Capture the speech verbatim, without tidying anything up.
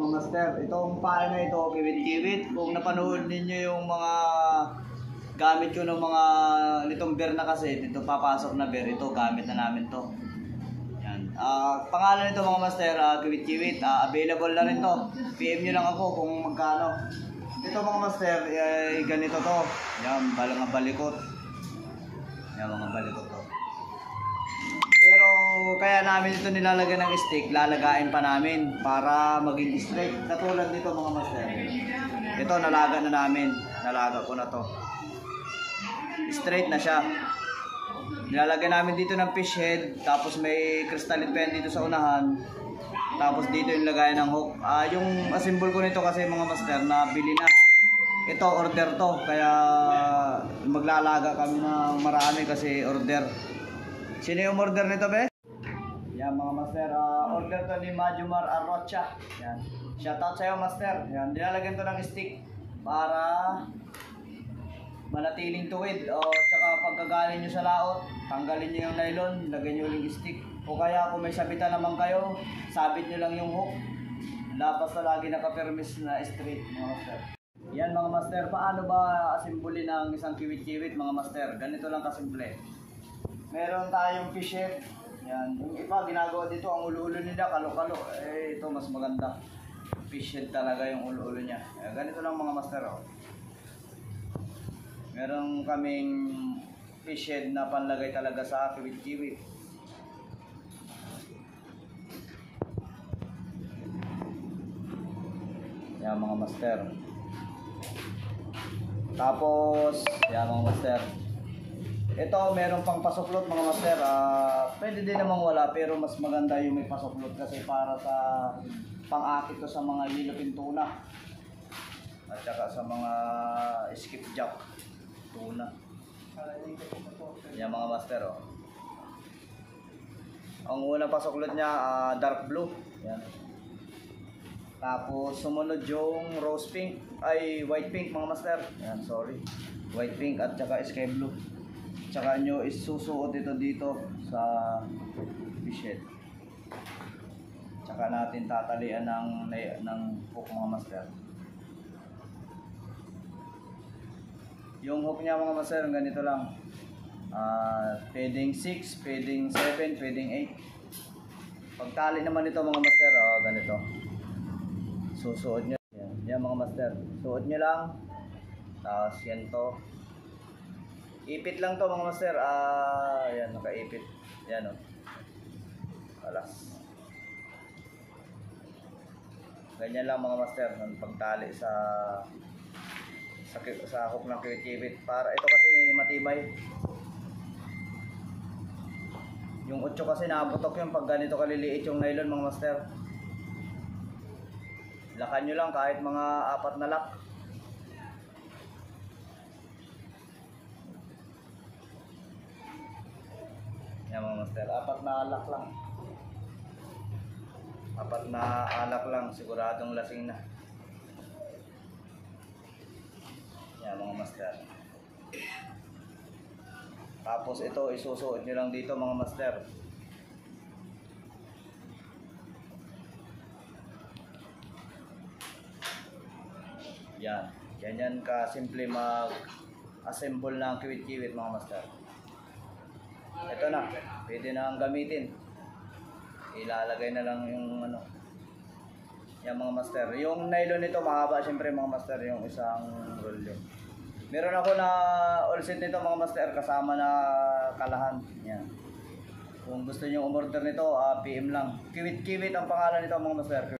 mga master, itong paa na ito, kiwit-kiwit. Kung napanood ninyo yung mga gamit ko ng mga nitong bear na kasi, dito papasok na bear, ito gamit na namin to. Yan. Uh, pangalan nito mga master, uh, kiwit-kiwit, uh, available na rin to. P M nyo lang ako kung magkano. Ito mga master, eh, ganito to. Yan, balang balikot. Yan mga balikot to. Pero kaya namin ito nilalagyan ng stick, lalagain pa namin para maging straight. Katulad dito mga master. Ito nalaga na namin, nalaga ko na to. Straight na siya. Nilalagyan namin dito ng fish head, tapos may crystalline pen dito sa unahan. Tapos dito yung lagayan ng hook. Ah, yung assemble ko nito kasi mga master na bili na. Ito order to, kaya maglalaga kami ng marami kasi order. Sino yung order nito, be? Yan mga master, uh, order to ni Majumar Arrocha. Yan. Shoutout sa'yo master. Yan, nilalagyan to ng stick para manatiling tuwid. O tsaka pagkagaling nyo sa laot, tanggalin nyo yung nylon, lagyan nyo yung stick. O kaya kung may sabitan naman kayo, sabit nyo lang yung hook. Dapat na lagi nakapermis na straight mga master. Yan mga master, paano ba asimbuli ng isang kiwit-kiwit mga master? Ganito lang kasimple. Meron tayong fish head. Yan. Yung iba ginagawa dito ang ulo-ulo nila kalo-kalo. Eh ito mas maganda. Fish head talaga yung ulo-ulo niya. Eh, ganito lang mga master. Oh. Meron kaming fish head na panlagay talaga sa kiwit-kiwit. Yan mga master. Tapos, yan mga master. Ito, meron pang pasuklot mga master. Uh, pwede din namang wala, pero mas maganda yung may pasuklot kasi para sa pang-akit ko sa mga yellowfin tuna. At saka sa mga skipjack tuna. Yan mga master. Oh. Ang unang pasuklot niya, uh, dark blue. Yan. Tapos sumunod yung rose pink, ay white pink mga master. Yan, sorry. White pink at saka sky blue. Tsaka nyo isusuot ito dito sa fish head. Tsaka natin tatalian ng, ng hook mga master. Yung hook niya mga master, ganito lang. Uh, pwedeng six, pwedeng seven, pwedeng eight. Pagtali naman ito mga master, oh, ganito. Susuot nyo. Yan, yan mga master. Suot nyo lang. Tapos yan to. Ipit lang to mga master. Ah, ayan, nakaipit. Yan o. Oh. Alas. Ganyan lang mga master ng pagtali sa sa, sa hook ng kiwit-kiwit. Para ito kasi matibay. Yung otso kasi naputok yung pag ganito kaliliit yung nylon mga master. Lakan nyo lang kahit mga apat na lock. Yan mga master, apat na alak lang. Apat na alak lang, siguradong lasing na. Yan mga master. Tapos ito, isusuot nyo lang dito mga master. Yan, ganyan ka simple mag-assemble ng kiwit-kiwit mga master. Ito na, pwede na ang gamitin. Ilalagay na lang yung ano, yung mga master. Yung nylon nito mahaba siyempre mga master, yung isang roll yun. Meron ako na all set nito mga master kasama na kalahan. Yan. Kung gusto niyo umorder nito, uh, P M lang. Kiwit-kiwit ang pangalan nito mga master.